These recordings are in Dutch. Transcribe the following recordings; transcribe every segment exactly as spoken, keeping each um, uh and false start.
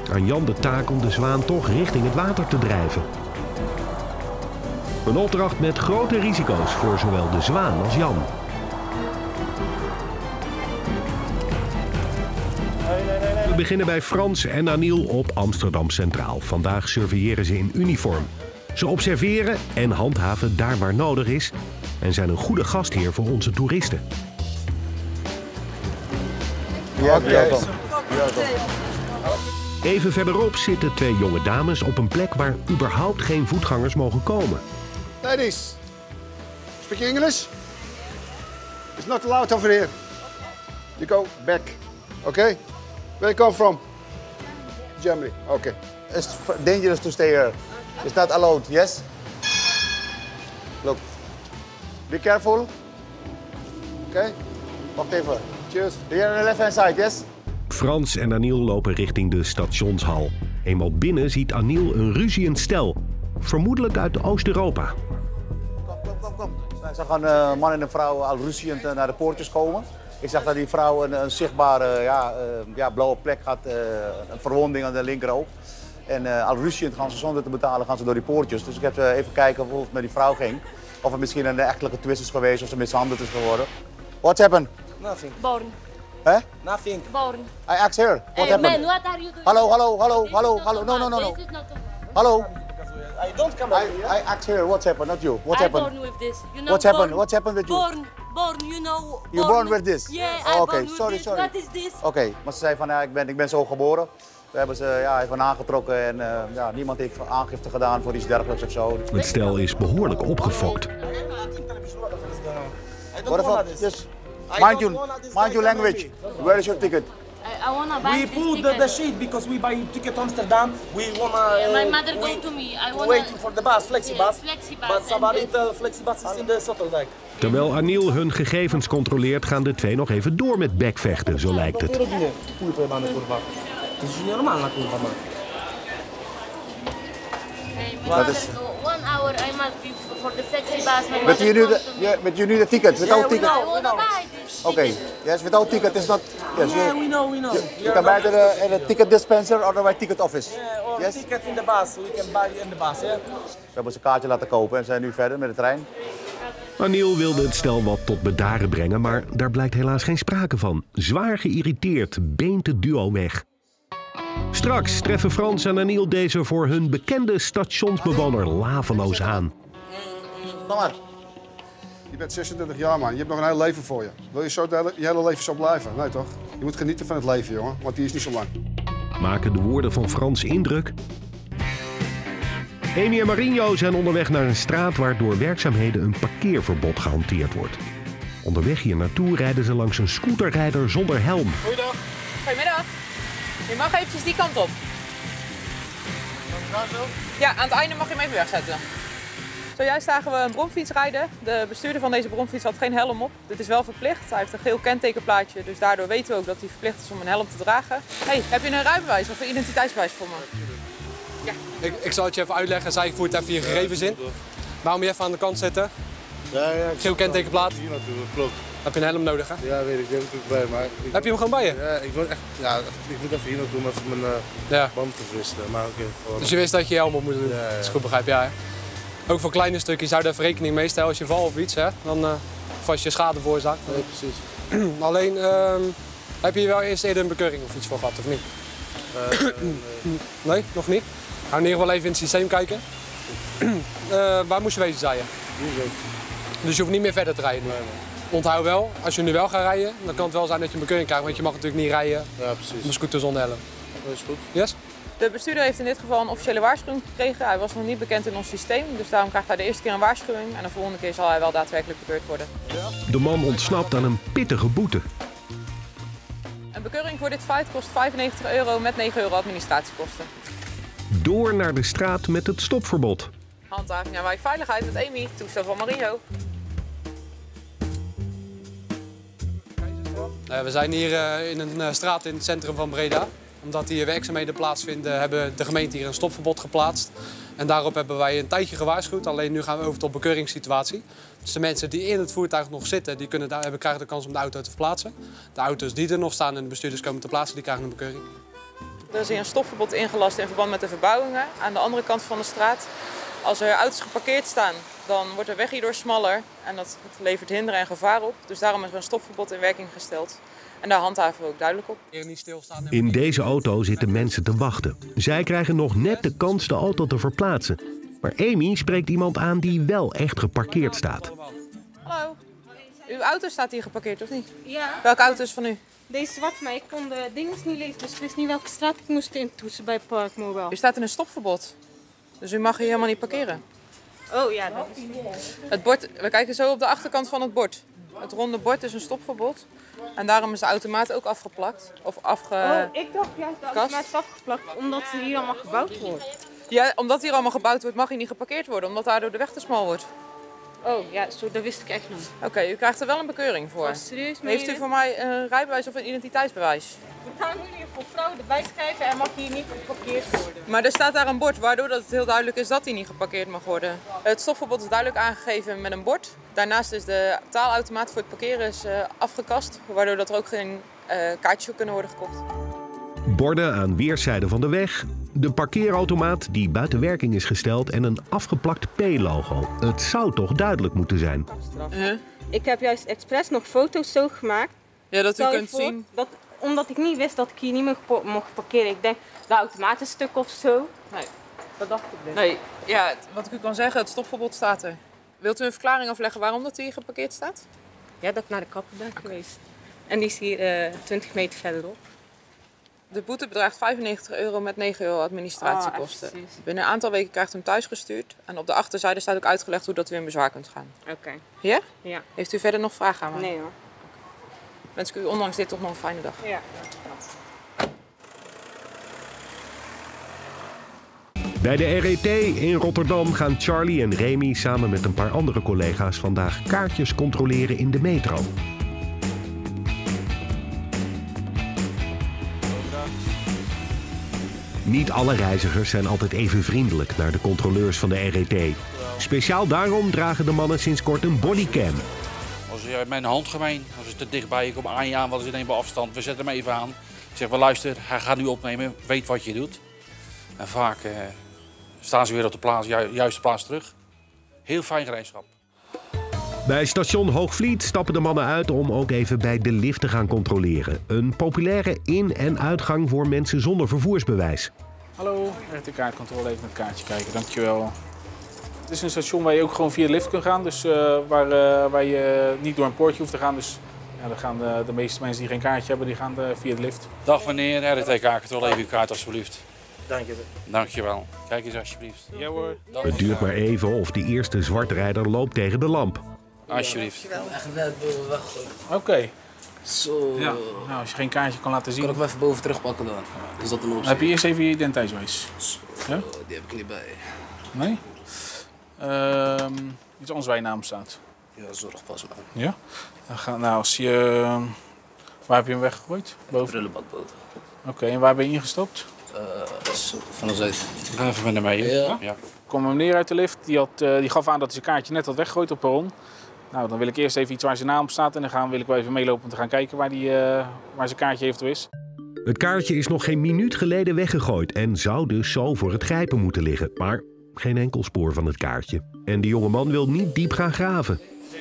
Aan Jan de taak om de zwaan toch richting het water te drijven. Een opdracht met grote risico's voor zowel de zwaan als Jan. We beginnen bij Frans en Aniel op Amsterdam Centraal. Vandaag surveilleren ze in uniform. Ze observeren en handhaven daar waar nodig is en zijn een goede gastheer voor onze toeristen. Ja, ja, Even verderop zitten twee jonge dames op een plek waar überhaupt geen voetgangers mogen komen. Ladies, speak English? It's not allowed over here. You go back, okay? Where you come from? Germany, okay. It's dangerous to stay here. It's not allowed, yes? Look. Be careful. Okay? Wacht even. Cheers. Here on the left hand side, yes? Frans en Aniel lopen richting de stationshal. Eenmaal binnen ziet Aniel een ruziend stel. Vermoedelijk uit Oost-Europa. Kom, kom, kom, kom. Ik zag een uh, man en een vrouw al ruziend uh, naar de poortjes komen. Ik zag dat die vrouw een, een zichtbare ja, uh, ja, blauwe plek had, uh, een verwonding aan de linkeroog. En uh, al ruziend gaan ze zonder te betalen gaan ze door die poortjes. Dus ik heb uh, even kijken hoe het met die vrouw ging. Of het misschien een echtelijke twist is geweest of ze mishandeld is geworden. What's happened? Nothing. Born. Huh? Nothing. Born. I asked her. What Hey happened? man, what are you doing? Hallo, hallo, hallo, This hallo, is not hallo. No, no, no, no. This is not Hallo. I don't come I, back here. I asked her what's happened, not you. What's I happened? born with this. You know, What's born, happened? What's happened with you? Born, born, you know. You born with this? Yeah, Oh, I okay. born with Sorry, this. sorry. What is this? Oké, okay. Maar ze zei van ja, ik ben, ik ben zo geboren. We hebben ze ja, even aangetrokken en uh, ja, niemand heeft aangifte gedaan voor iets dergelijks of zo. Het stel is behoorlijk opgefokt. What the fuck? Just mind you, mind your language. Where is your ticket? I, I wanna buy We this pulled the, ticket. the sheet because we buy ticket Amsterdam. We wanna. Yeah, my uh, mother we, go to me. I wanna. waiting for the bus, flexibus. Yeah, flexibus. But somebody and tell flexibus is in the Sloterdijk. Terwijl Aniel hun gegevens controleert, gaan de twee nog even door met bekvechten, zo lijkt het. Het is niet normaal na curva, man. Hey, my mother, one hour I must be for the flexibus. My But mother you need, come the, to me. yeah, but you need a ticket. Without Yeah, we ticket. know. I wanna buy this. Okay. ticket. Yes, without ticket is not. Yes. Yeah, you, we know, we know. you, We you are can buy not- it at a, at a ticket dispenser or the ticket office. Yeah, or Yes. ticket in the bus. We can buy in the bus, yeah. We hebben ze een kaartje laten kopen en zijn nu verder met de trein. Aniel wilde het stel wat tot bedaren brengen, maar daar blijkt helaas geen sprake van. Zwaar geïrriteerd beent het duo weg. Straks treffen Frans en Aniel deze voor hun bekende stationsbewoner laveloos aan. Kom maar. Je bent zesentwintig jaar, man. Je hebt nog een heel leven voor je. Wil je zo de hele, je hele leven zo blijven? Nee, toch? Je moet genieten van het leven, jongen. Want die is niet zo lang. Maken de woorden van Frans indruk? Amy en Marinho zijn onderweg naar een straat waar door werkzaamheden een parkeerverbod gehanteerd wordt. Onderweg hier naartoe rijden ze langs een scooterrijder zonder helm. Goeiedag. Goedemiddag. Je mag eventjes die kant op. Ja, aan het einde mag je hem even wegzetten. Zojuist zagen we een bromfiets rijden. De bestuurder van deze bromfiets had geen helm op. Dit is wel verplicht. Hij heeft een geel kentekenplaatje, dus daardoor weten we ook dat hij verplicht is om een helm te dragen. Hey, heb je een rijbewijs of een identiteitsbewijs voor me? Ja. Ik, ik zal het je even uitleggen. Zij voert even je gegevens in. Waarom je even aan de kant zetten? Ja, ja. Geel kentekenplaat. Hier natuurlijk, klopt. Heb je een helm nodig, hè? Ja, weet ik. Die heb ik natuurlijk bij. Maar ik, Heb je hem gewoon bij je? Ja, ik wil echt. Ja, ik moet even hier naartoe om even mijn uh, Ja. band te verwisselen. Maar oké. Okay, Dus je wist dat je je helm op moet doen. Ja, ja. Dat is goed, begrijp je. Ja, hè? Ook voor kleine stukjes zou je daar even rekening mee stellen als je valt of iets, hè? Dan uh, of als je schade veroorzaakt. Nee, precies. Alleen, uh, heb je hier wel eerst eerder een bekeuring of iets voor gehad, of niet? Uh, nee. Nee, nog niet? Gaan we in ieder geval even in het systeem kijken. uh, waar moest je wezen, zei je? Hier zo. Dus je hoeft niet meer verder te rijden nu. Nee, nee. Onthoud wel, als je nu wel gaat rijden, dan kan het wel zijn dat je een bekeuring krijgt. Want je mag natuurlijk niet rijden Ja, precies. op een scooter zonder helm. Dat is goed. Yes? De bestuurder heeft in dit geval een officiële waarschuwing gekregen. Hij was nog niet bekend in ons systeem, dus daarom krijgt hij de eerste keer een waarschuwing. En de volgende keer zal hij wel daadwerkelijk bekeurd worden. De man ontsnapt aan een pittige boete. Een bekeuring voor dit feit kost vijfennegentig euro met negen euro administratiekosten. Door naar de straat met het stopverbod. Handhaving en wijkveiligheid met Amy, toestel van Marinho. Uh, we zijn hier uh, in een uh, straat in het centrum van Breda. Omdat hier werkzaamheden plaatsvinden, hebben de gemeente hier een stopverbod geplaatst. En daarop hebben wij een tijdje gewaarschuwd. Alleen nu gaan we over tot bekeuringssituatie. Dus de mensen die in het voertuig nog zitten, die kunnen daar, hebben, krijgen de kans om de auto te verplaatsen. De auto's die er nog staan en de bestuurders komen te plaatsen, die krijgen een bekeuring. Er is hier een stopverbod ingelast in verband met de verbouwingen aan de andere kant van de straat. Als er auto's geparkeerd staan, dan wordt de weg hierdoor smaller en dat levert hinderen en gevaar op. Dus daarom is er een stopverbod in werking gesteld. En daar handhaven we ook duidelijk op. In deze auto zitten mensen te wachten. Zij krijgen nog net de kans de auto te verplaatsen. Maar Amy spreekt iemand aan die wel echt geparkeerd staat. Hallo. Uw auto staat hier geparkeerd, of niet? Ja. Welke auto is van u? Deze zwart, maar ik kon de dingen niet lezen, dus ik wist niet welke straat ik moest intoetsen bij Park Mobile. U staat in een stopverbod. Dus u mag hier helemaal niet parkeren. Oh ja, dat is Het bord, we kijken zo op de achterkant van het bord. Het ronde bord is een stopverbod. En daarom is de automaat ook afgeplakt. Of afge... Oh, ik dacht juist de automaat is afgeplakt omdat ze hier allemaal gebouwd wordt. Ja, omdat hier allemaal gebouwd wordt, mag hier niet geparkeerd worden. Omdat daardoor de weg te smal wordt. Oh ja, zo, dat wist ik echt niet. Oké, okay, u krijgt er wel een bekeuring voor. Oh, serieus? Heeft u voor mij een rijbewijs of een identiteitsbewijs? We gaan nu hier voor vrouwen erbij schrijven en mag hier niet geparkeerd worden. Maar er staat daar een bord, waardoor dat het heel duidelijk is dat hij niet geparkeerd mag worden. Het stopverbod is duidelijk aangegeven met een bord. Daarnaast is de betaalautomaat voor het parkeren is, uh, afgekast, waardoor dat er ook geen uh, kaartjes op kunnen worden gekocht. Borden aan weerszijden van de weg, de parkeerautomaat die buiten werking is gesteld en een afgeplakt P-logo. Het zou toch duidelijk moeten zijn. Uh. Ik heb juist expres nog foto's zo gemaakt. Ja, dat u Stel kunt voor, zien. Dat, omdat ik niet wist dat ik hier niet meer mocht parkeren. Ik denk, de automaat is stuk of zo. Nee. Dat dacht ik dus. Nee, ja, wat ik u kan zeggen, het stopverbod staat er. Wilt u een verklaring afleggen waarom dat hier geparkeerd staat? Ja, dat ik naar de kapper ben okay. geweest. En die is hier uh, twintig meter verderop. De boete bedraagt vijfennegentig euro met negen euro administratiekosten. Oh, binnen een aantal weken krijgt u hem thuis gestuurd. En op de achterzijde staat ook uitgelegd hoe dat u in bezwaar kunt gaan. Oké. Okay. Ja? Ja. Heeft u verder nog vragen aan mij? Nee hoor. Wens ik u ondanks dit toch nog een fijne dag. Ja. Bij de R E T in Rotterdam gaan Charlie en Remy samen met een paar andere collega's vandaag kaartjes controleren in de metro. Niet alle reizigers zijn altijd even vriendelijk naar de controleurs van de R E T. Speciaal daarom dragen de mannen sinds kort een bodycam. Als je met een hand gemeen, als je te dichtbij je komt aan je aan, wat is in één afstand, we zetten hem even aan. Ik zeg, wel luister, hij gaat nu opnemen, weet wat je doet. En vaak eh, staan ze weer op de plaats, ju juiste plaats terug. Heel fijn gereedschap. Bij station Hoogvliet stappen de mannen uit om ook even bij de lift te gaan controleren. Een populaire in- en uitgang voor mensen zonder vervoersbewijs. Hallo, R T kaartcontrole, even met het kaartje kijken, dankjewel. Het is een station waar je ook gewoon via de lift kunt gaan, dus uh, waar, uh, waar je niet door een poortje hoeft te gaan. Dus ja, dan gaan de, de meeste mensen die geen kaartje hebben, die gaan de, via de lift. Dag meneer, R T kaartcontrole, even uw kaart alsjeblieft. Dank je. Dankjewel. Kijk eens alsjeblieft. Ja hoor. Het duurt maar even of de eerste zwartrijder loopt tegen de lamp. Alsjeblieft. Echt net weggooien. Oké. Okay. Zo. Ja. Nou, als je geen kaartje kan laten zien. Kan ik hem even boven terugpakken dan? Is dat een optie? Heb je eerst even je identiteitsbewijs? Ja? Die heb ik niet bij. Nee? Uh, iets anders waar je naam staat. Ja, zorgpas man. Ja? Dan ga, nou, als je... Uh, waar heb je hem weggegooid? Boven? Prullenbak boven. Oké, okay, en waar ben je ingestopt? Uh, zo, van de zuid. Ik ga even met hem mee. Ja. Ja. Kom een meneer uit de lift, die, had, uh, die gaf aan dat hij zijn kaartje net had weggegooid op perron. Nou, dan wil ik eerst even iets waar zijn naam op staat en dan gaan, wil ik wel even meelopen om te gaan kijken waar, die, uh, waar zijn kaartje eventueel is. Het kaartje is nog geen minuut geleden weggegooid en zou dus zo voor het grijpen moeten liggen. Maar geen enkel spoor van het kaartje. En de jonge man wil niet diep gaan graven.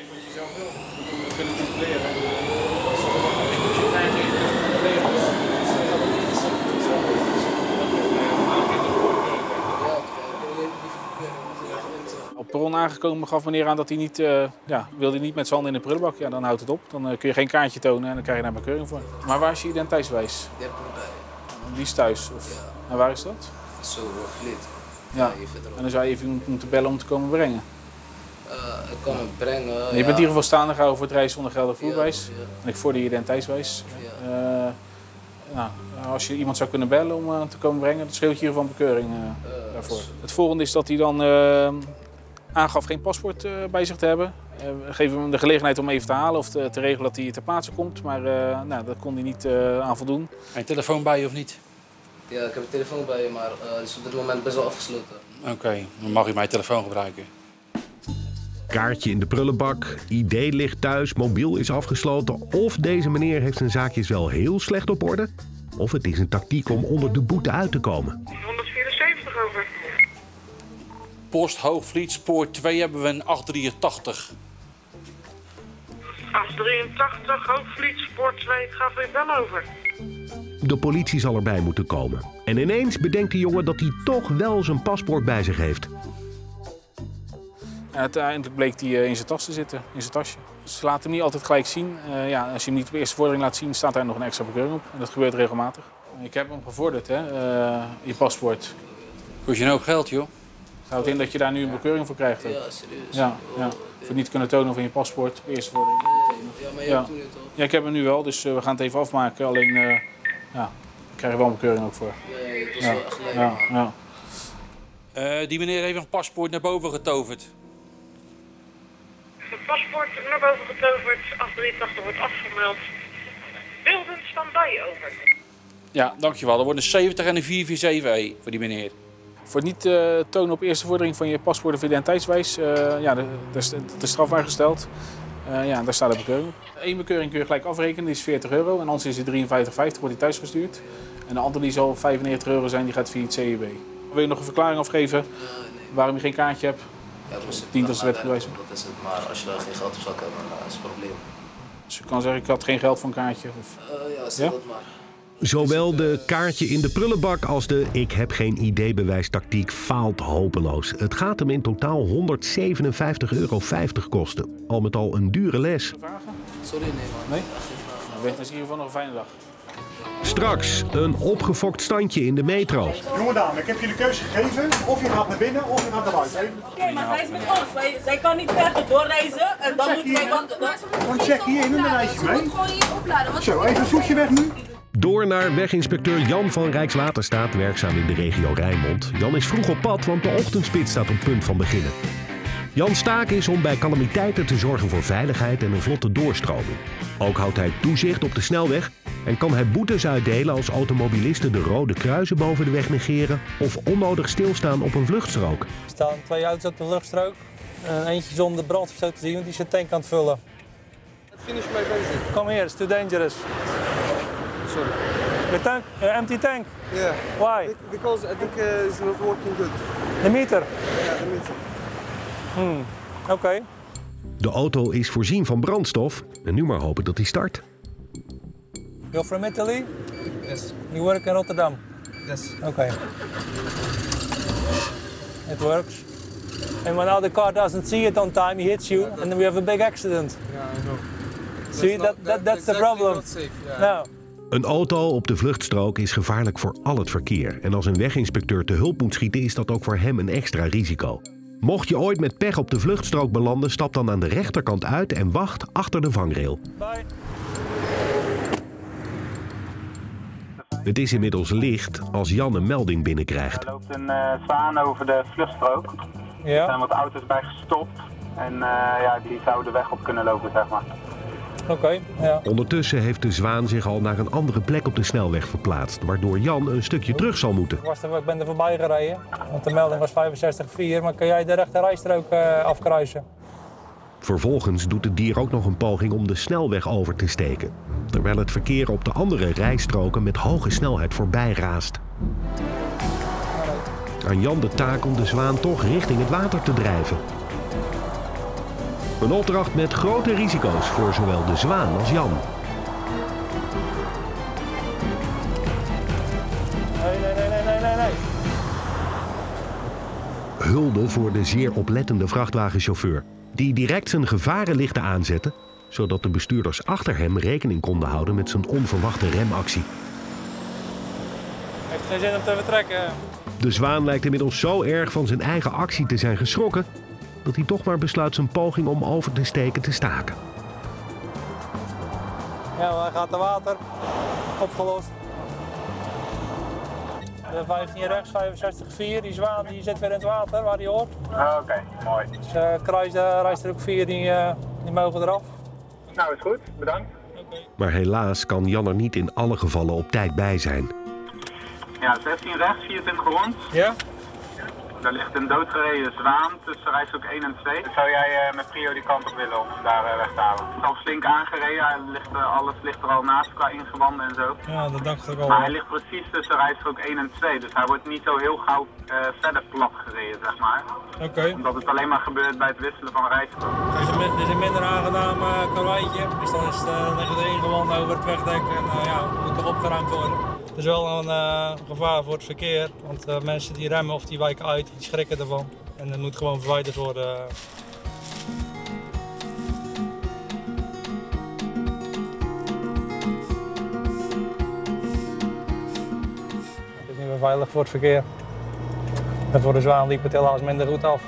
Op perron aangekomen gaf meneer aan dat hij niet, uh, ja, wilde niet met z'n handen in de prullenbak. Ja, dan houdt het op. Dan uh, kun je geen kaartje tonen en dan krijg je daar een bekeuring voor. Maar waar is je identiteitsbewijs? Die heb ik erbij. Die is thuis? Of... Ja. En waar is dat? Zo, Hoogvliet. Ja, en dan zou je even moeten bellen om te komen brengen. Uh, ik kan hem brengen. Je ja. bent in ieder geval staande gehouden voor het reizen zonder geldig voerbewijs. Ja, ja. En ik voor de identiteitsbewijs. Ja. Uh, nou, als je iemand zou kunnen bellen om uh, te komen brengen, dat scheelt je hiervan bekeuring uh, uh, daarvoor. Zo. Het volgende is dat hij dan uh, aangaf geen paspoort uh, bij zich te hebben. Uh, we geven hem de gelegenheid om even te halen of te, te regelen dat hij ter plaatse komt. Maar uh, nou, dat kon hij niet uh, aan voldoen. Heb je telefoon bij je of niet? Ja, ik heb een telefoon bij je, maar het uh, is op dit moment best wel afgesloten. Oké, okay, dan mag u mijn telefoon gebruiken. Kaartje in de prullenbak, I D ligt thuis, mobiel is afgesloten of deze meneer heeft zijn zaakjes wel heel slecht op orde? Of het is een tactiek om onder de boete uit te komen. honderdvierenzeventig over. Post Hoogvliet, spoor twee hebben we een acht drieëntachtig. acht drieëntachtig, Hoogvliet, spoor twee, het gaat weer wel over. De politie zal erbij moeten komen. En ineens bedenkt de jongen dat hij toch wel zijn paspoort bij zich heeft. En uiteindelijk bleek hij in zijn tas te zitten, in zijn tasje. Ze laten hem niet altijd gelijk zien. Uh, ja, als je hem niet op de eerste vordering laat zien, staat daar nog een extra bekeuring op. En dat gebeurt regelmatig. Ik heb hem gevorderd, hè, uh, je paspoort. Kost je nou ook geld, joh? Houdt in dat je daar nu een bekeuring voor krijgt. Ook. Ja, serieus. Ja, ja. Voor niet kunnen tonen van je paspoort op de eerste vordering. Nee, ja, maar je ja. hebt toen het al. Ja, ik heb hem nu wel, dus uh, we gaan het even afmaken. Alleen, uh, ja, ik krijg er wel een bekeuring ook voor. Nee, dat is ja. wel echt leuk. Ja, ja. Uh, die meneer heeft een paspoort naar boven getoverd. Het paspoort naar boven getoverd, acht drieëntachtig wordt afgemeld. Beelden staan bij over. Ja, dankjewel. Er wordt een zeventig en een vier vier zeven E voor die meneer. Voor het niet uh, tonen op eerste vordering van je paspoort of identiteitswijs, uh, ja, dat is de strafbaar gesteld. Uh, ja, daar staat een bekeuring op. Eén bekeuring kun je gelijk afrekenen, die is veertig euro. En anders is het drieënvijftig vijftig, wordt die thuisgestuurd. En de andere die zal vijfennegentig euro zijn, die gaat via het C E B. Wil je nog een verklaring afgeven uh, nee. waarom je geen kaartje hebt? Ja, dat is dient als wetgewijs. Dat is het, maar als je daar geen geld op zak hebt, dan uh, is het een probleem. Dus je kan zeggen, ik had geen geld voor een kaartje. Of... Uh, ja, stel ja? dat maar. Zowel de kaartje in de prullenbak als de ik heb geen idee-bewijs tactiek faalt hopeloos. Het gaat hem in totaal honderdzevenenvijftig euro vijftig kosten. Al met al een dure les. Sorry, nee man. Nee? Dan is in ieder geval nog een fijne dag. Straks een opgefokt standje in de metro. Jonge dame, ik heb je de keuze gegeven. Of je gaat naar binnen of je gaat naar buiten. Oké, okay, maar zij is met ons. Wij, zij kan niet verder doorreizen. En dan moeten wij... Dan, dan check hier in een lijstje mee. Ze moet gewoon hier opladen. Zo, even een voetje weg nu. Door naar weginspecteur Jan van Rijkswaterstaat, werkzaam in de regio Rijnmond. Jan is vroeg op pad, want de ochtendspits staat op punt van beginnen. Jans taak is om bij calamiteiten te zorgen voor veiligheid en een vlotte doorstroming. Ook houdt hij toezicht op de snelweg en kan hij boetes uitdelen als automobilisten de rode kruisen boven de weg negeren of onnodig stilstaan op een vluchtstrook. Er staan twee auto's op de vluchtstrook. En eentje zonder brandstof zo te zien, want die is zijn tank aan het vullen. Finish my benzine. Come here, it's too dangerous. Sorry. The tank, uh, empty tank? Yeah. Why? Because I think uh, it's not working good. The meter? Yeah, the meter. Hmm, oké. Okay. De auto is voorzien van brandstof en nu maar hopen dat hij start. You're from Italy? Yes. You work in Rotterdam? Yes. Oké. Okay. It works. And when the car doesn't see it on time, he hits you, yeah, and then we have a big accident. Yeah, I know. See, that, that, that's exactly the problem. Not safe. Yeah. No. Een auto op de vluchtstrook is gevaarlijk voor al het verkeer. En als een weginspecteur te hulp moet schieten, is dat ook voor hem een extra risico. Mocht je ooit met pech op de vluchtstrook belanden, stap dan aan de rechterkant uit en wacht achter de vangrail. Bye. Het is inmiddels licht als Jan een melding binnenkrijgt. Er loopt een uh, zwaan over de vluchtstrook. Ja. Er zijn wat auto's bij gestopt. En uh, ja, die zouden de weg op kunnen lopen, zeg maar. Oké, okay, ja. Ondertussen heeft de zwaan zich al naar een andere plek op de snelweg verplaatst, waardoor Jan een stukje terug zal moeten. Ik, was er, ik ben er voorbij gereden, want de melding was vijfenzestig vier, maar kan jij de rechte rijstrook uh, afkruisen? Vervolgens doet het dier ook nog een poging om de snelweg over te steken, terwijl het verkeer op de andere rijstroken met hoge snelheid voorbij raast. Aan Jan de taak om de zwaan toch richting het water te drijven. Een opdracht met grote risico's voor zowel de zwaan als Jan. Nee, nee, nee, nee, nee, nee. Hulde voor de zeer oplettende vrachtwagenchauffeur, die direct zijn gevarenlichten aanzette, zodat de bestuurders achter hem rekening konden houden met zijn onverwachte remactie. Heeft geen zin om te vertrekken. De zwaan lijkt inmiddels zo erg van zijn eigen actie te zijn geschrokken, dat hij toch maar besluit zijn poging om over te steken te staken. Ja, hij gaat naar water. Opgelost. De vijftien rechts, vijfenzestig vier. Die zwaan die zit weer in het water waar hij hoort. Oké, okay, mooi. Dus uh, kruis de rijstrook vier, die, uh, die mogen eraf. Nou, is goed. Bedankt. Okay. Maar helaas kan Jan er niet in alle gevallen op tijd bij zijn. Ja, zestien rechts, vierentwintig rond. Ja? Daar ligt een doodgereden zwaan tussen rijstrook één en twee. Zou jij uh, met prio die kant op willen om hem daar uh, weg te halen? Het is al flink aangereden, hij ligt, uh, alles ligt er al naast qua ingewanden en zo. Ja, dat dacht ik al. Maar hij ligt precies tussen rijstrook één en twee, dus hij wordt niet zo heel gauw uh, verder plat gereden, zeg maar. Oké. Okay. Omdat het alleen maar gebeurt bij het wisselen van rijstrook. Het is een minder aangenaam uh, karweitje, dus dan is het, uh, liggen er ingewanden over het wegdek en uh, ja, het moet toch opgeruimd worden. Het is wel een uh, gevaar voor het verkeer, want uh, mensen die remmen of die wijken uit, die schrikken ervan. En het moet gewoon verwijderd worden. Het is niet meer veilig voor het verkeer. En voor de zwaan liep het helaas minder goed af.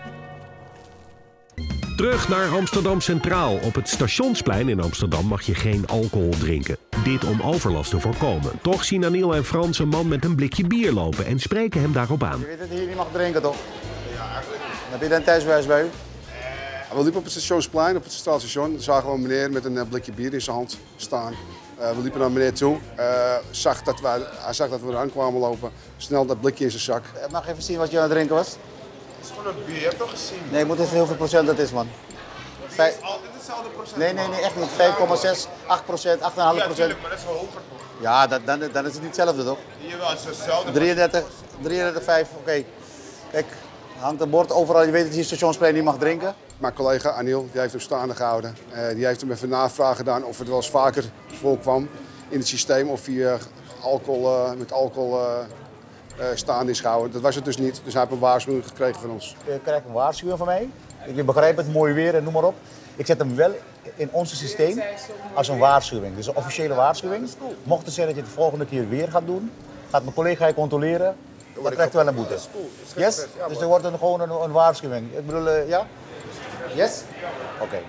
Terug naar Amsterdam Centraal. Op het Stationsplein in Amsterdam mag je geen alcohol drinken. Dit om overlast te voorkomen. Toch zien Aniel en Frans een man met een blikje bier lopen en spreken hem daarop aan. Je weet dat je hier niet mag drinken, toch? Ja, eigenlijk niet. Heb je dan thuiswijs bij u? Uh, we liepen op het Stationsplein, op het Stationstation. Daar zagen we een meneer met een uh, blikje bier in zijn hand staan. Uh, we liepen naar meneer toe. Uh, zag dat wij, hij zag dat we eraan kwamen lopen. Snel dat blikje in zijn zak. Uh, mag even zien wat je aan het drinken was? Het is gewoon een bier, je hebt toch gezien? Nee, ik moet even hoeveel procent dat is, man. Vijf... Dit is altijd hetzelfde procent. Nee, nee, nee, echt niet. vijf komma zes, acht procent, acht komma vijf procent. Ja, tuurlijk, maar dat is wel hoger toch? Ja, dat, dan, dan is het niet hetzelfde, toch? Jawel, het is hetzelfde. drieëndertig, drieëndertig komma vijf, oké. Okay. Kijk, hangt een bord overal. Je weet dat je hier Stationsplein niet mag drinken. Mijn collega Aniel, die heeft hem staande gehouden. Uh, die heeft hem even navraag gedaan of het wel eens vaker voorkwam in het systeem. Of hij uh, alcohol, uh, met alcohol uh, uh, staande is gehouden. Dat was het dus niet. Dus hij heeft een waarschuwing gekregen van ons. Je krijgt een waarschuwing van mij. Ik begrijp het, mooi weer en noem maar op. Ik zet hem wel in ons systeem als een waarschuwing. Dus een officiële waarschuwing. Mocht het zijn dat je het de volgende keer weer gaat doen, gaat mijn collega je controleren. Dan krijgt u wel een boete. Yes? Dus er wordt een, gewoon een, een waarschuwing. Ik bedoel, uh, ja? Yes? Oké. Okay.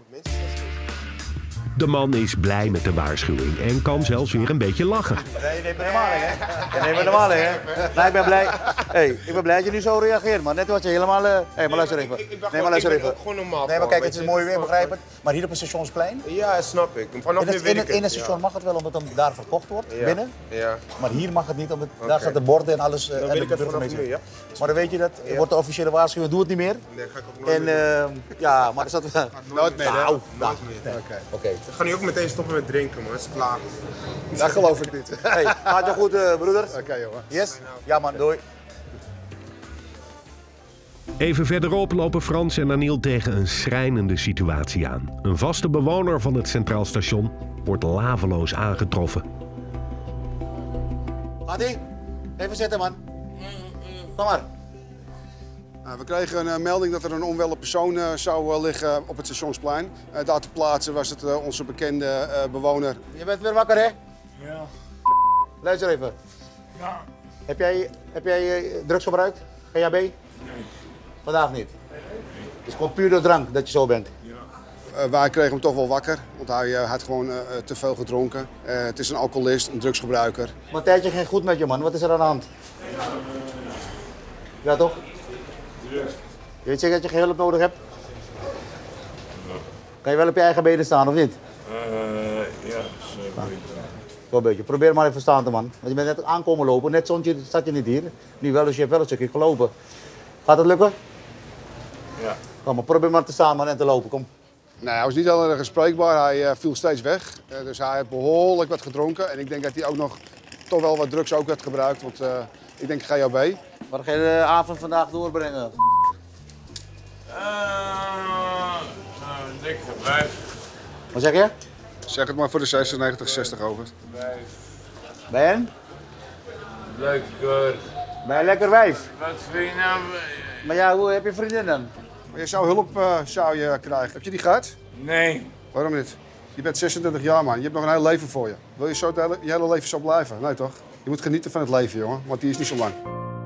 De man is blij met de waarschuwing en kan zelfs weer een beetje lachen. Nee, je neemt me normaal, hè? Je neemt me normaal, hè? Nee, ik ben blij. Hey, ik ben blij dat je nu zo reageert, man. Net was je helemaal... Hé, uh... hey, maar luister even. Ik, ik, ik nee, maar luister even. Gewoon normaal. Nee, maar kijk, het is mooi weer, begrijp het. Maar hier op het Stationsplein? Ja, snap ik. Vanaf nu weet ik het. In het station mag het wel, omdat het daar verkocht wordt, ja. binnen. Ja. Maar hier mag het niet, omdat okay. daar staat de borden en alles. Dan en weet ik het vanaf nu, ja. Maar dan weet je dat. Er ja. wordt de officiële waarschuwing, doe het niet meer. Nee, ga ik ook nooit en, meer uh, ja, maar er staat... Nooit meer, hè? Nou, nooit meer. Oké. Okay. Ik ga nu ook meteen stoppen met drinken, man. Dat is klaar. Dat geloof ik niet. Hey, gaat je goed, uh, broeders? Oké, okay, jongen. Yes? Ja, man, doei. Even verderop lopen Frans en Aniel tegen een schrijnende situatie aan. Een vaste bewoner van het Centraal Station wordt laveloos aangetroffen. Adi, even zitten, man. Kom maar. We kregen een uh, melding dat er een onwelle persoon uh, zou uh, liggen op het Stationsplein. Uh, daar te plaatsen was het uh, onze bekende uh, bewoner. Je bent weer wakker, hè? Ja. Luister even. Ja. Heb jij, heb jij uh, drugs gebruikt? G H B? Nee. Vandaag niet? Nee. Het is gewoon puur door drank dat je zo bent? Ja. Uh, wij kregen hem toch wel wakker, want hij uh, had gewoon uh, te veel gedronken. Uh, het is een alcoholist, een drugsgebruiker. Maar een tijdje ging goed met je, man. Wat is er aan de hand? Ja, toch? Je weet zeker dat je geen hulp nodig hebt? Kan je wel op je eigen benen staan, of niet? Uh, ja, dat is Wel een beetje. Probeer maar even staan te, man. Want je bent net aankomen lopen, net zond je, zat je niet hier. Nu wel, dus je hebt wel een stukje gelopen. Gaat het lukken? Ja. Kom maar, probeer maar te staan, man, en te lopen, kom. Nee, hij was niet heel erg spreekbaar, hij uh, viel steeds weg. Uh, dus hij heeft behoorlijk wat gedronken. En ik denk dat hij ook nog toch wel wat drugs ook had gebruikt, want uh, ik denk G H B. Waar ga je de avond vandaag doorbrengen? Uh, dik vijf. Wat zeg je? Zeg het maar voor de zesennegentig zestig over. Bij hen? Lekker. Bij een lekker wijf. Wat vind je nou? Maar ja, hoe heb je vriendin dan? Maar je zou hulp uh, zou je krijgen. Heb je die gehad? Nee. Waarom niet? Je bent zesentwintig jaar, man. Je hebt nog een heel leven voor je. Wil je zo hele, je hele leven zo blijven? Nee, toch? Je moet genieten van het leven, jongen. Want die is niet zo lang.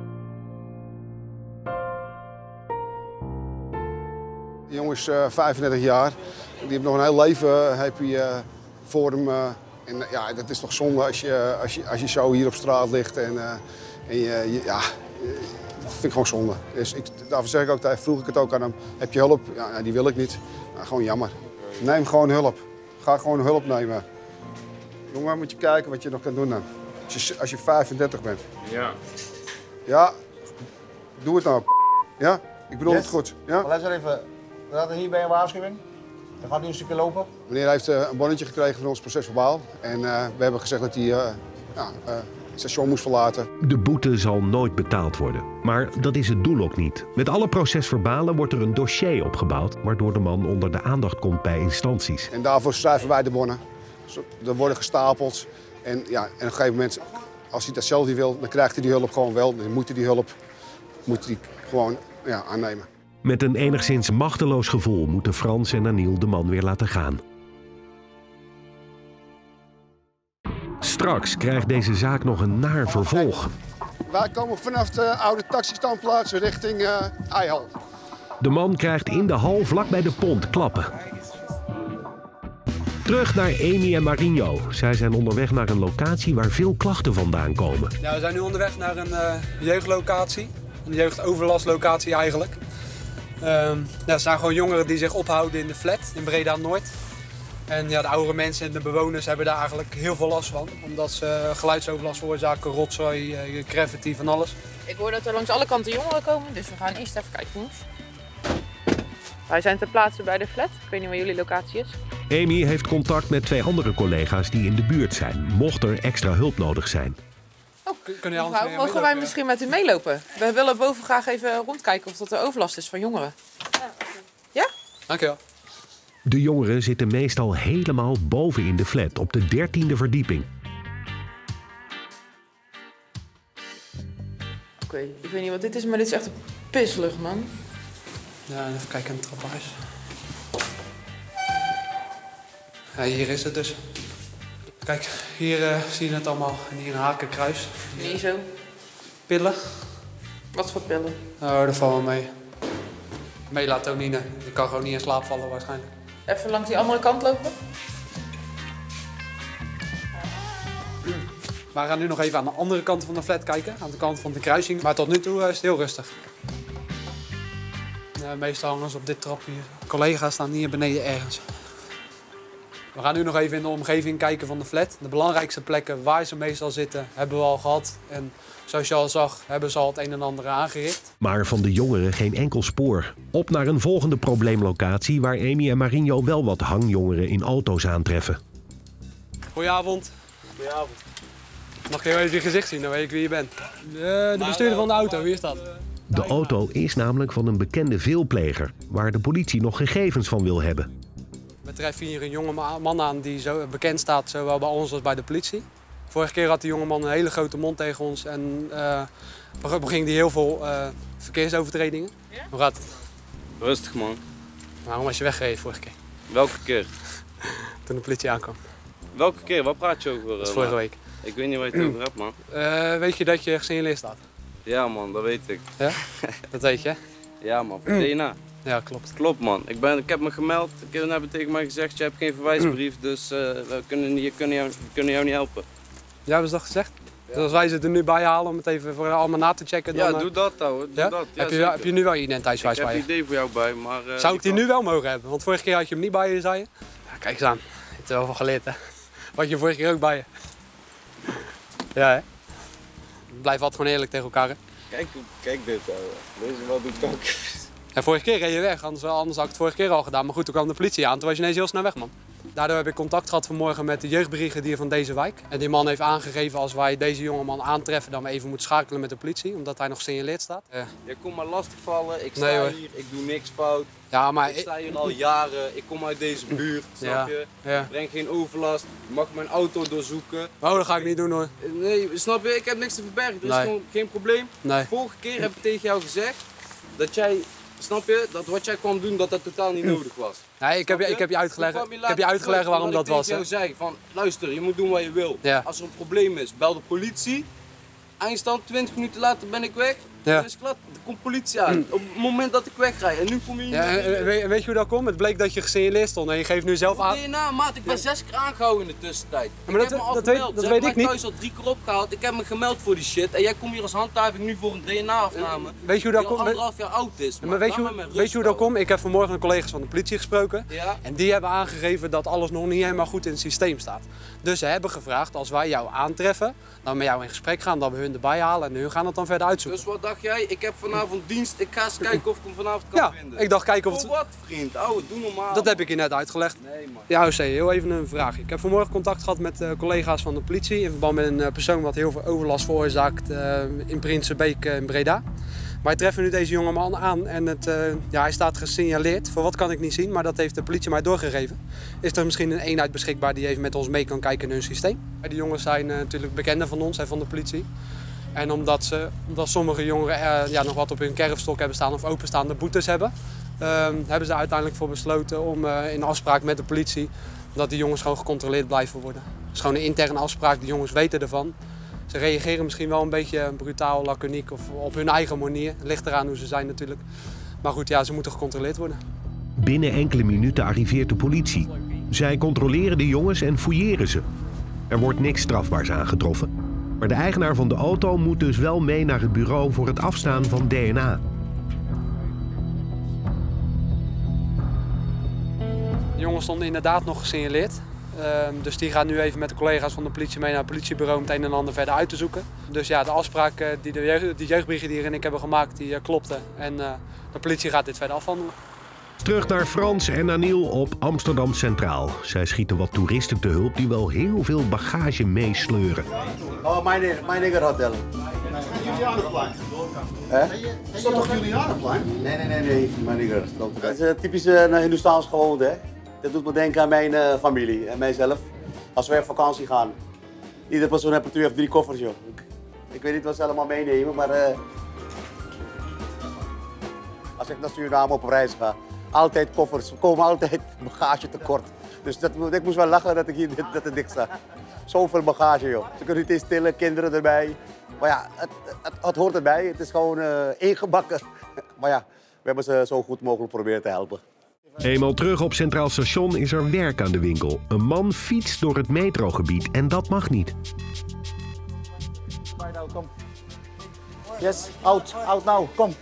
Die jongen is uh, vijfendertig jaar. Die heeft nog een heel leven uh, heb je, uh, voor hem. Uh, en uh, ja, dat is toch zonde als je, als je, als je zo hier op straat ligt. En, uh, en je, je, ja, dat vind ik gewoon zonde. Dus ik, daarvoor zeg ik ook, vroeg ik het ook aan hem. Heb je hulp? Ja, die wil ik niet. Nou, gewoon jammer. Neem gewoon hulp. Ga gewoon hulp nemen. Jongen, moet je kijken wat je nog kan doen dan. Als je, als je vijfendertig bent. Ja. Ja, Doe het nou. Ja? Ik bedoel Yes. het goed. Ja? Luister even, we hadden hierbij een waarschuwing. Dan gaat nu een stukje lopen. Meneer heeft uh, een bonnetje gekregen van ons procesverbaal. En uh, we hebben gezegd dat hij uh, ja, uh, het station moest verlaten. De boete zal nooit betaald worden. Maar dat is het doel ook niet. Met alle procesverbalen wordt er een dossier opgebouwd, waardoor de man onder de aandacht komt bij instanties. En daarvoor schrijven wij de bonnen. Er worden gestapeld. En, ja, en op een gegeven moment, als hij dat zelf niet wil, dan krijgt hij die hulp gewoon wel. Dan moet hij die hulp moet hij gewoon ja, aannemen. Met een enigszins machteloos gevoel moeten Frans en Aniel de man weer laten gaan. Straks krijgt deze zaak nog een naar vervolg. Wij komen vanaf de oude taxistandplaats richting uh, Eihal. De man krijgt in de hal vlak bij de pont klappen. Terug naar Amy en Marinho. Zij zijn onderweg naar een locatie waar veel klachten vandaan komen. Ja, we zijn nu onderweg naar een uh, jeugdlocatie. Een jeugdoverlastlocatie eigenlijk. Uh, ja, het zijn gewoon jongeren die zich ophouden in de flat in Breda-Noord. En ja, de oudere mensen en de bewoners hebben daar eigenlijk heel veel last van. Omdat ze geluidsoverlast veroorzaken, rotzooi, uh, graffiti, van alles. Ik hoor dat er langs alle kanten jongeren komen, dus we gaan eerst even kijken, jongens. Wij zijn ter plaatse bij de flat. Ik weet niet waar jullie locatie is. Amy heeft contact met twee andere collega's die in de buurt zijn, mocht er extra hulp nodig zijn. Oh, mevrouw, mogen wij misschien met u meelopen? We willen boven graag even rondkijken of dat er overlast is van jongeren. Ja? Dankjewel. De jongeren zitten meestal helemaal boven in de flat, op de dertiende verdieping. Oké, okay, ik weet niet wat dit is, maar dit is echt een pislucht, man. Ja, even kijken in het trappenhuis. Ja, hier is het dus. Kijk, hier uh, zie je het allemaal. En hier een hakenkruis. Niet zo. Pillen. Wat voor pillen? Oh, dat valt wel mee. Melatonine. Je kan gewoon niet in slaap vallen waarschijnlijk. Even langs die andere kant lopen. We gaan nu nog even aan de andere kant van de flat kijken. Aan de kant van de kruising. Maar tot nu toe uh, is het heel rustig. Uh, meestal hangen ze op dit trapje hier. Collega's staan hier beneden ergens. We gaan nu nog even in de omgeving kijken van de flat. De belangrijkste plekken waar ze meestal zitten hebben we al gehad. En zoals je al zag hebben ze al het een en ander aangericht. Maar van de jongeren geen enkel spoor. Op naar een volgende probleemlocatie waar Amy en Marinho wel wat hangjongeren in auto's aantreffen. Goedenavond. Goedenavond. Mag ik even je gezicht zien, dan weet ik wie je bent. De, de bestuurder van de auto, wie is dat? De auto is namelijk van een bekende veelpleger, waar de politie nog gegevens van wil hebben. We treffen hier een jonge man aan die zo bekend staat, zowel bij ons als bij de politie. Vorige keer had die jongeman een hele grote mond tegen ons en uh, beging hij heel veel uh, verkeersovertredingen. Ja? Hoe gaat het? Rustig, man. Waarom was je weggereden vorige keer? Welke keer? Toen de politie aankwam. Welke keer? Waar praat je over? Dat is vorige week. Ik weet niet waar je het over hebt, man. Uh, weet je dat je gesignaleerd staat? Ja, man, dat weet ik. Ja? Dat weet je? Ja, man, voor D N A. Ja, klopt. Klopt, man. Ik, ben, ik heb me gemeld. Ik heb tegen mij gezegd, je hebt geen verwijsbrief, dus uh, we kunnen, je kunnen, jou, we kunnen jou niet helpen. Ja, hebben ze dat gezegd? Ja. Dus als wij ze er nu bij halen om het even voor allemaal na te checken, dan... Ja, doe dat, ouwe. Doe ja? dat. Ja, heb, je, heb je nu wel je identiteitsbewijs bij je? Ik heb een idee voor jou bij, maar... Uh, Zou ik die nu wel mogen hebben? Want vorige keer had je hem niet bij je, zei je. Ja, kijk eens aan. Je hebt er wel van geleerd, hè. Wat je vorige keer ook bij je. Ja, hè. Blijf altijd gewoon eerlijk tegen elkaar, hè. Kijk, kijk dit, ouwe. Deze wat doet ook. En vorige keer reed je weg, anders, anders had ik het vorige keer al gedaan. Maar goed, toen kwam de politie aan, toen was je ineens heel snel weg, man. Daardoor heb ik contact gehad vanmorgen met de jeugdbrigadier van deze wijk. En die man heeft aangegeven als wij deze jongeman aantreffen, dat we even moeten schakelen met de politie, omdat hij nog gesignaleerd staat. Uh. Je komt maar lastigvallen, ik sta nee, hier, ik doe niks fout. Ja, maar ik sta hier al jaren, ik kom uit deze buurt, snap ja. je? Ja. Ik breng geen overlast, je mag mijn auto doorzoeken. Oh, dat ga ik niet doen, hoor. Nee, snap je? Ik heb niks te verbergen, er is nee. gewoon geen probleem. Nee. Vorige keer heb ik tegen jou gezegd dat jij... Snap je? Dat wat jij kwam doen, dat dat totaal niet nodig was. Nee, ik heb je, ik heb je uitgelegd, je ik heb je uitgelegd waarom dat was. Ik tegen jou zei van, luister, je moet doen wat je wil. Ja. Als er een probleem is, bel de politie. Eindstand, twintig minuten later ben ik weg. Ja. Dan is klart, er komt politie aan. Op het moment dat ik wegrij. En nu kom je niet ja, en, weet, weet je hoe dat komt? Het bleek dat je gesignaleerd stond en je geeft nu zelf aan... D N A, maat, ik ben zes keer aangehouden in de tussentijd. Ja, maar ik dat, heb me al dat gemeld. weet, dat Ze weet hebben ik mij niet. thuis al drie keer opgehaald. Ik heb me gemeld voor die shit. En jij komt hier als handhaving nu voor een D N A-afname. Weet je hoe dat komt? Die al anderhalf jaar oud is. Maar, maar weet, je, weet je hoe dat komt? Ik heb vanmorgen een collega's van de politie gesproken. Ja? En die hebben aangegeven dat alles nog niet helemaal goed in het systeem staat. Dus ze hebben gevraagd, als wij jou aantreffen, dan met jou in gesprek gaan, dat we hun erbij halen en hun gaan het dan verder uitzoeken. Dus wat dacht jij, ik heb vanavond dienst, ik ga eens kijken of ik hem vanavond kan ja, vinden. Ik dacht kijken of Voor het... wat, vriend? Oh, doe normaal. Dat heb ik je net uitgelegd. Nee, man. Ja, José, heel even een vraag. Ik heb vanmorgen contact gehad met uh, collega's van de politie in verband met een uh, persoon wat heel veel overlast veroorzaakt uh, in Prinsenbeek uh, in Breda. Wij treffen nu deze jongeman aan en het, uh, ja, hij staat gesignaleerd. Voor wat kan ik niet zien, maar dat heeft de politie mij doorgegeven. Is er misschien een eenheid beschikbaar die even met ons mee kan kijken in hun systeem? Die jongens zijn uh, natuurlijk bekenden van ons en van de politie. En omdat, ze, omdat sommige jongeren uh, ja, nog wat op hun kerfstok hebben staan of openstaande boetes hebben, uh, hebben ze uiteindelijk voor besloten om uh, in afspraak met de politie dat die jongens gewoon gecontroleerd blijven worden. Het is gewoon een interne afspraak, de jongens weten ervan. Ze reageren misschien wel een beetje brutaal, laconiek of op hun eigen manier. Het ligt eraan hoe ze zijn natuurlijk. Maar goed, ja, ze moeten gecontroleerd worden. Binnen enkele minuten arriveert de politie. Zij controleren de jongens en fouilleren ze. Er wordt niks strafbaars aangetroffen. Maar de eigenaar van de auto moet dus wel mee naar het bureau voor het afstaan van D N A. De jongens stonden inderdaad nog gesignaleerd. Uh, dus die gaan nu even met de collega's van de politie mee naar het politiebureau om het een en ander verder uit te zoeken. Dus ja, de afspraak uh, die de jeugd, die jeugdbrigadier en ik hebben gemaakt, die uh, klopte. En uh, de politie gaat dit verder afhandelen. Terug naar Frans en Aniel op Amsterdam Centraal. Zij schieten wat toeristen te hulp die wel heel veel bagage meesleuren. Oh, mijn nigger hotel. Julianenplein. Hè? Is dat toch Julianenplein? Nee, nee, nee, nee, mijn nigger. Het is een typische uh, Hindoestaans gewoonte, hè. Dat doet me denken aan mijn uh, familie en mijzelf. Als wij op vakantie gaan. Iedere persoon heeft twee of drie koffers, joh. Ik, ik weet niet wat ze allemaal meenemen, maar... Uh, als ik naar Suriname op reis ga, altijd koffers. We komen altijd bagage tekort. Dus dat, ik moest wel lachen dat ik hier dat het dik sta. Zoveel bagage, joh. Ze kunnen niet eens stillen, kinderen erbij. Maar ja, het, het, het hoort erbij. Het is gewoon uh, ingebakken. Maar ja, we hebben ze zo goed mogelijk proberen te helpen. Eenmaal terug op Centraal Station is er werk aan de winkel. Een man fietst door het metrogebied en dat mag niet. Kom. Yes, out, out now, kom.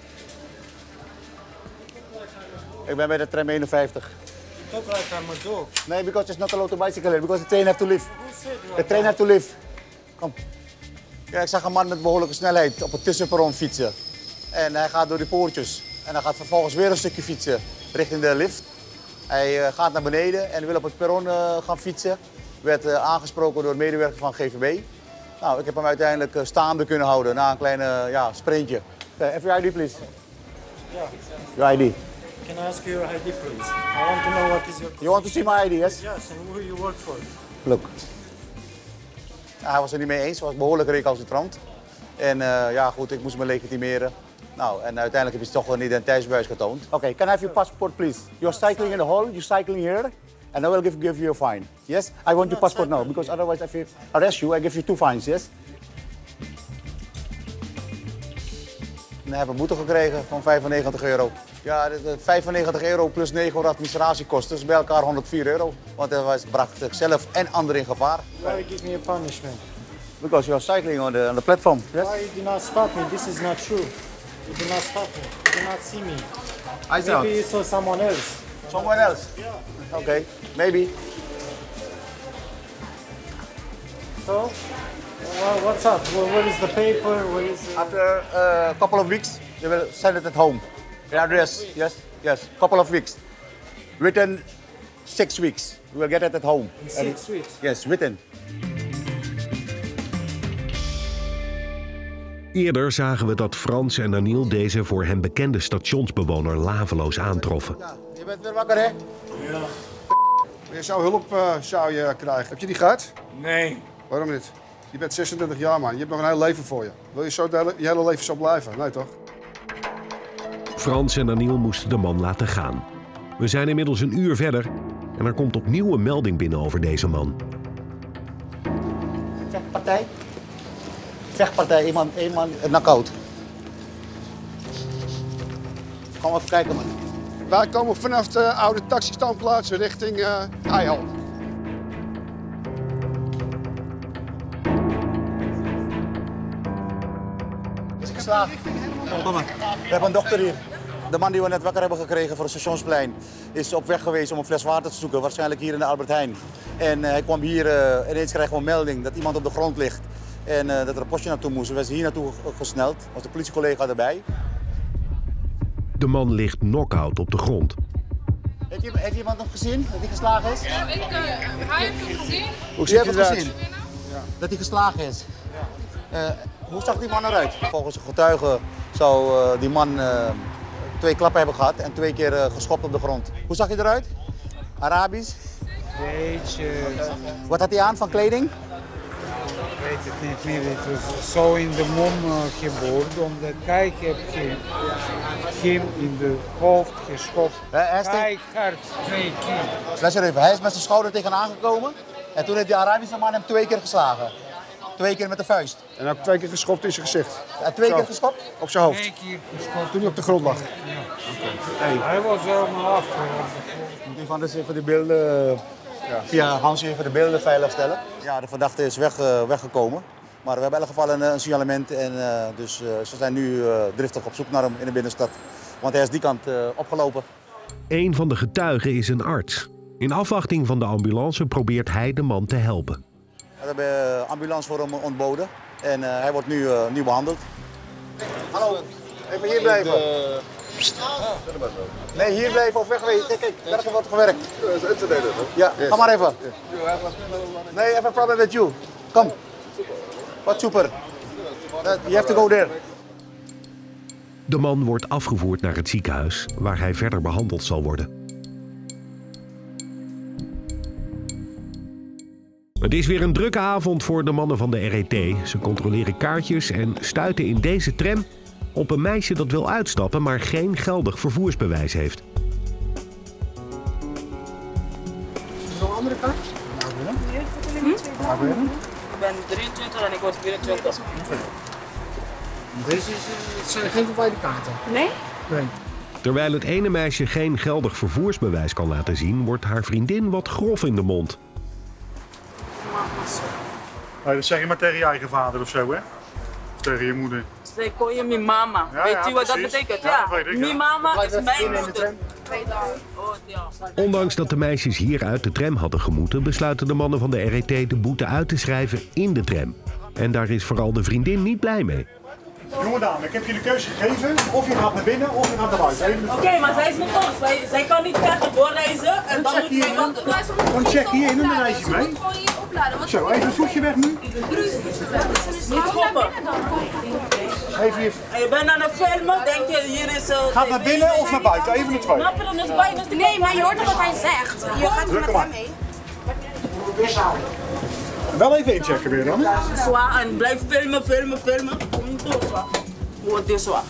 Ik ben bij de tram eenenvijftig. Talk like I'm a dog. Nee, because it's not allowed to bicycle here, because the train have to leave. The train have to leave. Kom. Ja, ik zag een man met behoorlijke snelheid op het tussenperron fietsen. En hij gaat door die poortjes. En hij gaat vervolgens weer een stukje fietsen richting de lift. Hij uh, gaat naar beneden en wil op het perron uh, gaan fietsen. Werd uh, aangesproken door een medewerker van G V B. Nou, ik heb hem uiteindelijk uh, staande kunnen houden na een kleine uh, ja, sprintje. Uh, have your I D, please. Yeah. Your I D. Can I ask you your I D, please? I want to know what is your... You want to see my I D, yes? Yes, and who you work for. Look. Ja, hij was er niet mee eens, hij was behoorlijk recalcitrant. En uh, ja, goed, ik moest me legitimeren. Nou, en uiteindelijk heb je toch een identiteitsbewijs getoond. Oké, okay, can I have your passport, please? You're cycling in the hall, you're cycling here, and I will give, give you a fine. Yes? I want your passport now, because otherwise if I arrest you, I give you two fines, yes? En we hebben een boete gekregen van vijfennegentig euro. Ja, de, de vijfennegentig euro plus negen euro administratiekosten, dus bij elkaar honderdvier euro. Want hij was, bracht zichzelf en anderen in gevaar. Why give me a punishment? Because you are cycling on the, on the platform. Yes? Why you do not stop me? This is not true. You do not stop me. You do not see me. I saw. Maybe you saw someone else. Someone else? Yeah. Okay, maybe. So, well, what's up? Well, what is the paper? What is the... After uh, a couple of weeks, they will send it at home. The address, yes, yes, couple of weeks. Written six weeks. We will get it at home. In six weeks? Yes, written. Eerder zagen we dat Frans en Aniel deze voor hem bekende stationsbewoner laveloos aantroffen. Ja, je bent weer wakker, hè? Ja. Je zou hulp uh, zou je krijgen. Heb je die gehad? Nee. Waarom niet? Je bent zesentwintig jaar, man. Je hebt nog een heel leven voor je. Wil je zo de, je hele leven zo blijven? Nee, toch? Frans en Aniel moesten de man laten gaan. We zijn inmiddels een uur verder en er komt opnieuw een melding binnen over deze man. Vechtpartij? Vechtpartij, iemand, iemand, een knock-out. Kom even kijken, man. Wij komen vanaf de oude taxistandplaats richting uh, Eihal. Is geslaagd. Kom maar. We hebben een dochter hier. De man die we net wakker hebben gekregen voor het stationsplein is op weg geweest om een fles water te zoeken, waarschijnlijk hier in de Albert Heijn. En uh, hij kwam hier, uh, ineens krijgen we een melding dat iemand op de grond ligt. En uh, dat er een postje naartoe moest. We zijn hier naartoe gesneld. Er was de politiecollega erbij. De man ligt knock-out op de grond. Heeft, je, heeft iemand nog gezien dat hij geslagen is? Ja, ik, uh, hij heeft hem gezien. Hoe ziet het gezien? Ja. Dat hij geslagen is? Ja. Uh, hoe zag die man eruit? Volgens de getuigen zou uh, die man uh, twee klappen hebben gehad en twee keer uh, geschopt op de grond. Hoe zag hij eruit? Arabisch? Beetje. Wat had hij aan van kleding? Ik weet het niet meer. Het was zo in de mom uh, geboord, omdat kijk, heb je hem in de hoofd geschopt. Hij Kijk, hard, twee keer. Luister even, hij is met zijn schouder tegenaan gekomen en toen heeft die Arabische man hem twee keer geslagen. Twee keer met de vuist. En ook twee keer geschopt in zijn gezicht. En twee Zo. keer geschopt? Op zijn hoofd. Twee keer geschopt. Toen hij op de grond lag. Ja. Okay. Hey. Hij was helemaal af. Moet u van dus even de beelden, ja. via Hans even de beelden veiligstellen. Ja, de verdachte is weg, uh, weggekomen. Maar we hebben in elk geval een, een signalement en uh, dus uh, ze zijn nu uh, driftig op zoek naar hem in de binnenstad. Want hij is die kant uh, opgelopen. Een van de getuigen is een arts. In afwachting van de ambulance probeert hij de man te helpen. We hebben een ambulance voor hem ontboden en uh, hij wordt nu, uh, nu behandeld. Hallo, even hier blijven. Nee, hier blijven of wegwezen. Kijk, kijk, daar heeft wat gewerkt. Ja, ga maar even. Nee, even een problem with you. Kom. Wat super. You have to go there. De man wordt afgevoerd naar het ziekenhuis, waar hij verder behandeld zal worden. Het is weer een drukke avond voor de mannen van de R E T. Ze controleren kaartjes en stuiten in deze tram op een meisje dat wil uitstappen, maar geen geldig vervoersbewijs heeft. Nog een andere kaart? Hm? Ik ben drieëntwintig en ik word vierentwintig. Deze is, het zijn geen voorbij de kaarten. Nee? Nee. Terwijl het ene meisje geen geldig vervoersbewijs kan laten zien, wordt haar vriendin wat grof in de mond. Nou, dat zeg je maar tegen je eigen vader of zo, hè? Of tegen je moeder. Zij kon je mijn mama. Ja, weet ja, u wat precies. dat betekent? Ja, Ja. dat weet ik, ja. Mijn mama is mijn in moeder. Oh, ja. Ondanks dat de meisjes hier uit de tram hadden gemoeten, besluiten de mannen van de R E T de boete uit te schrijven in de tram. En daar is vooral de vriendin niet blij mee. Jonge dame, ik heb je de keuze gegeven. Of je gaat naar binnen of je gaat naar buiten. Oké, okay, maar zij is met ons. Zij, zij kan niet verder doorreizen en dan moeten wij wachten. Dan check hier in en dan reis je mee. Zo, even een voetje weg nu. Niet schoppen. Even je... Je bent aan het filmen, denk je hier is... Uh, Gaat naar binnen of naar buiten? Even de twee. Snap je, dan is bijna... Nee, maar je hoort toch wat hij zegt. Je gaat er met hem mee. Wel even inchecken weer dan. Zwaar en blijf filmen, filmen, filmen. Kom niet door, zwaar. Wordt dit zwaar.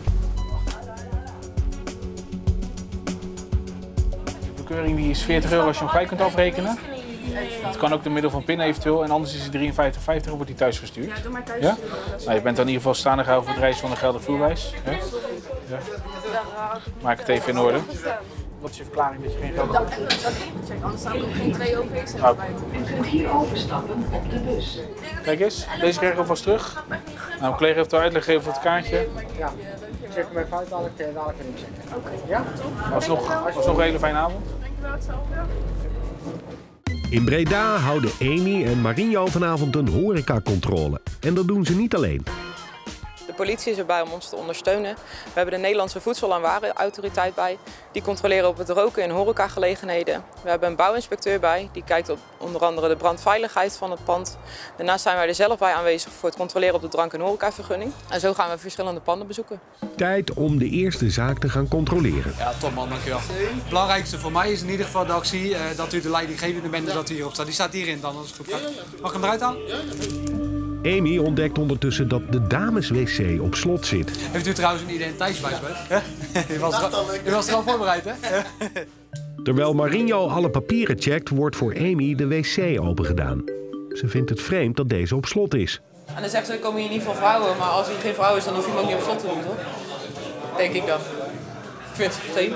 De bekeuring die is veertig euro als je hem vrij kunt afrekenen. Het kan ook door middel van PIN eventueel en anders is het drieënvijftig vijftig en wordt die thuis gestuurd. Ja, doe maar thuis. Ja? Nou, je bent dan in ieder geval staande gehouden voor het reizen zonder geldig voerbewijs. Ja? Ja. Maak het even in orde. Wat is je verklaring dat je geen geld hebt? Dat heb ik ingecheckt, anders zou ik ook geen twee O V's hebben bij me. U kunt hier overstappen op de bus. Kijk eens, deze krijg ik alvast terug. Nou, mijn collega heeft al uitleg gegeven voor het kaartje. Ja, check hem even uit, dadelijk, dadelijk kan ik checken. Oké. Ja? Was nog, was nog een hele fijne avond. Dankjewel, hetzelfde. In Breda houden Amy en Marinho vanavond een horecacontrole. En dat doen ze niet alleen. De politie is erbij om ons te ondersteunen. We hebben de Nederlandse Voedsel- en Warenautoriteit bij. Die controleren op het roken in horecagelegenheden. We hebben een bouwinspecteur bij. Die kijkt op onder andere de brandveiligheid van het pand. Daarnaast zijn wij er zelf bij aanwezig voor het controleren op de drank- en horecavergunning. En zo gaan we verschillende panden bezoeken. Tijd om de eerste zaak te gaan controleren. Ja, top man, dankjewel. Het belangrijkste voor mij is in ieder geval dat ik zie uh, dat u de leidinggevende bent en dat u hierop staat. Die staat hierin dan, als het goed gaat. Mag ik hem eruit halen? Amy ontdekt ondertussen dat de dameswc op slot zit. Heeft u trouwens een identiteitsbewijs bij? U was, u was er al voorbereid, hè? Terwijl Marinho alle papieren checkt, wordt voor Amy de wc opengedaan. Ze vindt het vreemd dat deze op slot is. En dan zegt ze, ik kom hier niet voor vrouwen, maar als hij geen vrouw is, dan hoef je hem ook niet op slot te doen, toch? Denk ik dan. Ik vind het vreemd.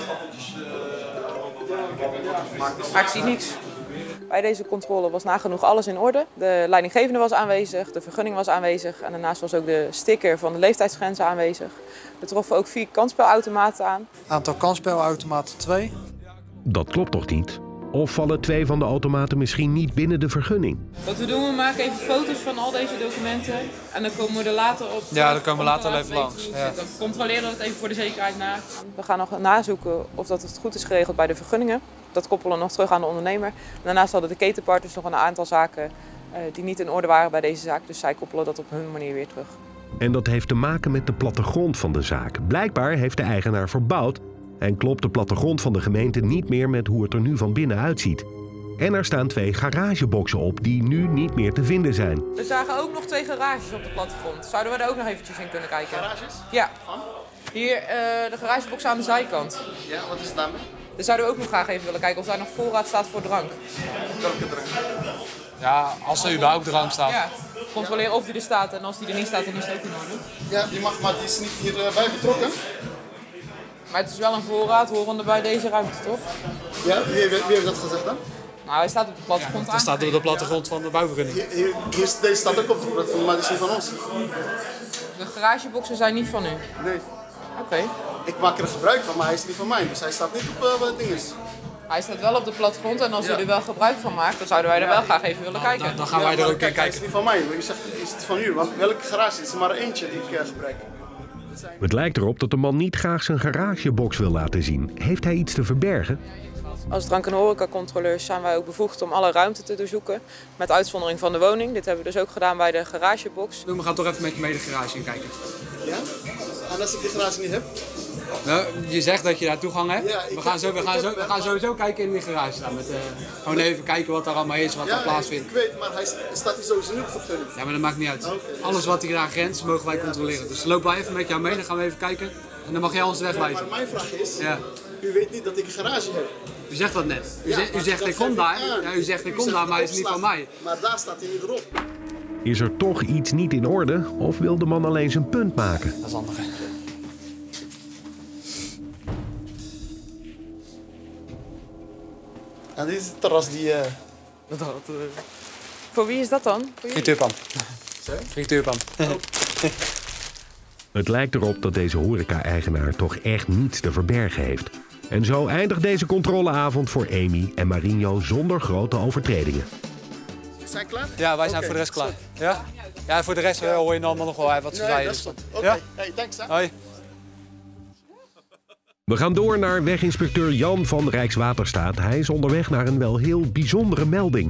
Maar ik zie niks. Bij deze controle was nagenoeg alles in orde. De leidinggevende was aanwezig, de vergunning was aanwezig en daarnaast was ook de sticker van de leeftijdsgrenzen aanwezig. We troffen ook vier kansspelautomaten aan. Aantal kansspelautomaten twee. Dat klopt toch niet? Of vallen twee van de automaten misschien niet binnen de vergunning? Wat we doen, we maken even foto's van al deze documenten. En dan komen we er later op. Ja, dan komen we later wel even langs. Ja. Dan controleren we het even voor de zekerheid na. We gaan nog nazoeken of dat het goed is geregeld bij de vergunningen. Dat koppelen we nog terug aan de ondernemer. En daarnaast hadden de ketenpartners nog een aantal zaken uh, die niet in orde waren bij deze zaak. Dus zij koppelen dat op hun manier weer terug. En dat heeft te maken met de plattegrond van de zaak. Blijkbaar heeft de eigenaar verbouwd en klopt de plattegrond van de gemeente niet meer met hoe het er nu van binnen uitziet. En er staan twee garageboxen op die nu niet meer te vinden zijn. We zagen ook nog twee garages op de plattegrond. Zouden we daar ook nog eventjes in kunnen kijken? Garages? Ja. Hier, uh, de garagebox aan de zijkant. Ja, wat is het daarmee? Daar zouden we ook nog graag even willen kijken of daar nog voorraad staat voor drank. Welke drank? Ja, als er überhaupt drank staat. Ja, controleren of die er staat en als die er niet staat, dan is het ook in orde. Ja, die mag, maar die is niet hierbij betrokken. Maar het is wel een voorraad horende bij deze ruimte, toch? Ja, wie, wie, wie heeft dat gezegd dan? Nou, hij staat op de plattegrond. Ja, dat staat op de plattegrond van de bouwvergunning. Hier, hier, hier, deze staat ook op de plattegrond, maar die is niet van ons. De garageboxen zijn niet van u? Nee. Oké. Okay. Ik maak er gebruik van, maar hij is niet van mij. Dus hij staat niet op uh, wat het ding is. Hij staat wel op de plattegrond en als ja. u er wel gebruik van maakt, dan zouden wij er wel graag even willen nou, kijken. Dan, dan gaan wij ja, er ook in kijken. Hij is niet van mij, maar u zegt, is het van u? Want welke garage? Het is er maar eentje die ik uh, gebruik. Het lijkt erop dat de man niet graag zijn garagebox wil laten zien. Heeft hij iets te verbergen? Als drank- en horecacontroleurs zijn wij ook bevoegd om alle ruimte te doorzoeken. Met uitzondering van de woning. Dit hebben we dus ook gedaan bij de garagebox. We gaan toch even met je mee de garage in kijken. Ja? En als ik die garage niet heb? Nou, je zegt dat je daar toegang hebt. Ja, we, gaan zo, we, gaan zo, we gaan sowieso kijken in die garage staan. Met, uh, gewoon even kijken wat daar allemaal is, wat ja, er plaatsvindt. Ik weet, maar hij staat hier sowieso niet op vergunning. Ja, maar dat maakt niet uit. Okay, alles wat hier aan grenst, mogen wij controleren. Dus loop wij even met jou mee, dan gaan we even kijken. En dan mag jij ons wegwijzen. Ja, maar mijn vraag is, ja. u weet niet dat ik een garage heb. U zegt dat net. U, ja, zegt, u zegt ik kom daar. Ja, u zegt ik kom daar, maar hij is niet van mij. Maar daar staat hij niet erop. Is er toch iets niet in orde of wil de man alleen zijn punt maken? Dat is handig. En dit is het terras die... Uh... Dat, dat, uh... Voor wie is dat dan? Frituurpan. Frituurpan. Oh. Het lijkt erop dat deze horeca-eigenaar toch echt niets te verbergen heeft. En zo eindigt deze controleavond voor Amy en Marinho zonder grote overtredingen. Zijn klaar? Ja, wij zijn okay, voor de rest klaar. Ja? Ja, voor de rest uh, hoor je allemaal nog wel wat ze rijden. Nee, Oké, okay. ja? Hey, thanks. Hè? Hoi. We gaan door naar weginspecteur Jan van Rijkswaterstaat. Hij is onderweg naar een wel heel bijzondere melding.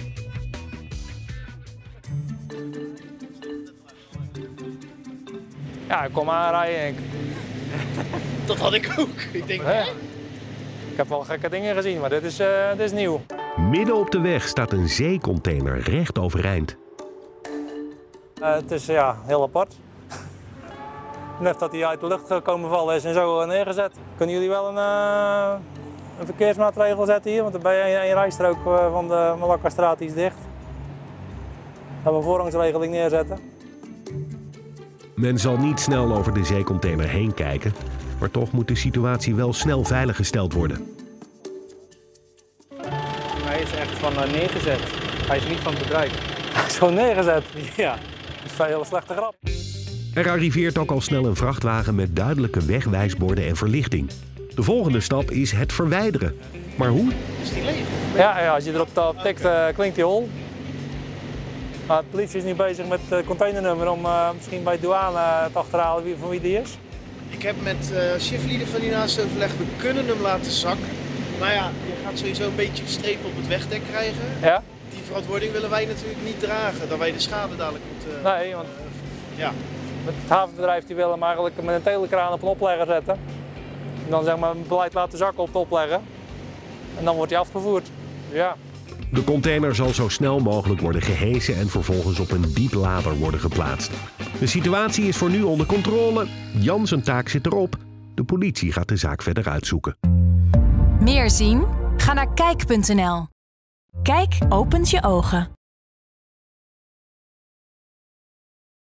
Ja, ik kom aanrijden. Ik... Dat had ik ook. Ik denk, hè? Ik heb wel gekke dingen gezien, maar dit is, uh, dit is nieuw. Midden op de weg staat een zeecontainer recht overeind. Uh, het is ja, heel apart. Net dat hij uit de lucht gekomen vallen is en zo neergezet. Kunnen jullie wel een, uh, een verkeersmaatregel zetten hier? Want er bij een, een rijstrook van de Malakkastraat die is dicht. Gaan we een voorrangsregeling neerzetten. Men zal niet snel over de zeecontainer heen kijken, maar toch moet de situatie wel snel veiliggesteld worden. Hij is echt van uh, neergezet. Hij is niet van het bedrijf. Hij is gewoon neergezet. Ja, dat is een hele slechte grap. Er arriveert ook al snel een vrachtwagen met duidelijke wegwijsborden en verlichting. De volgende stap is het verwijderen. Maar hoe? Is die leeg? Ja, ja als je erop tikt, uh, klinkt die hol. Maar de politie is nu bezig met het containernummer om uh, misschien bij de douane uh, te achterhalen wie, van wie die is. Ik heb met uh, cheflieden van hiernaast overlegd, we kunnen hem laten zakken. Maar ja, je gaat sowieso een beetje strepen op het wegdek krijgen. Ja? Die verantwoording willen wij natuurlijk niet dragen, dat wij de schade dadelijk moeten... Uh, nee, want uh, ja. Het havenbedrijf die wil hem eigenlijk met een telekraan op een oplegger zetten. En dan zeg maar een beleid laten zakken op de oplegger. En dan wordt hij afgevoerd. Ja. De container zal zo snel mogelijk worden gehesen en vervolgens op een diep lader worden geplaatst. De situatie is voor nu onder controle. Jan zijn taak zit erop. De politie gaat de zaak verder uitzoeken. Meer zien? Ga naar kijk punt n l. Kijk opent je ogen.